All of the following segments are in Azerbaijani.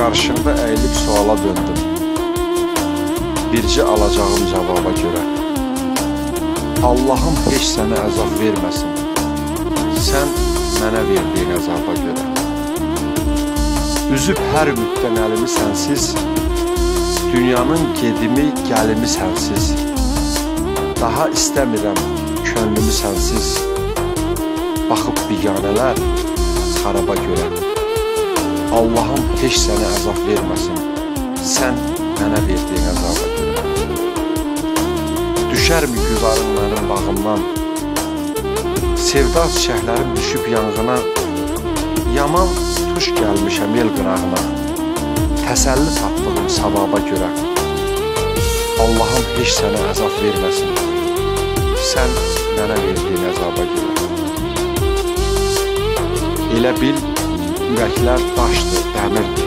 Qarşında əyilib suala döndüm. Bircə alacağım cavaba görə. Allahım heç sənə əzab verməsin, sən mənə verdiyin əzaba görə. Üzüb hər müddət əlimi sənsiz, dünyanın gedimi, gəlimi sənsiz. Daha istəmirəm könlümü sənsiz, baxıb biganələr xaraba görə. Allahım heç sənə əzab verməsin, sən mənə verdiyin əzaba görə. Düşərmi güzarın mənim bağımdan, sevda çiçəklərim düşüb yanğına, yaman tuş gəlmişəm el qırağına, təsəlli tapdığım savaba görə. Allahım heç sənə əzab verməsin, sən mənə verdiyin əzaba görə. Elə bil, ürəklər daşdır, dəmirdir.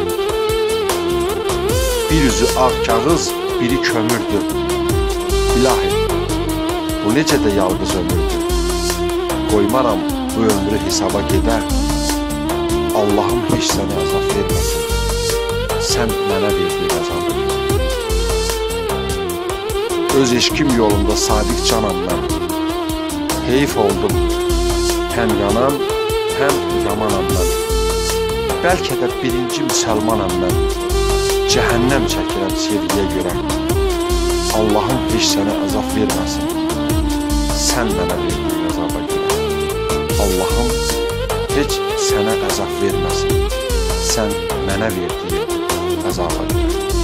Bir üzü ağ kağız, biri kömürdür. İlahi, bu necə də yalqız ömürdür. Qoymaram bu ömrü hesaba gedər. Allahım heç sənə əzab verməsin, sən mənə verdiyin əzaba görə. Öz eşkim yolunda sadiq canam mən. Heyf oldum, həm yanam, həm yamanam mən. Bəlkə də birinci müsəlmanam mən. Cəhənnəm çəkirəm sevgiyə görə. Allahım heç sənə əzab verməsin, sən mənə verdiyin əzaba görə. Allahım heç sənə əzab verməsin, sən mənə verdiyin əzaba görə.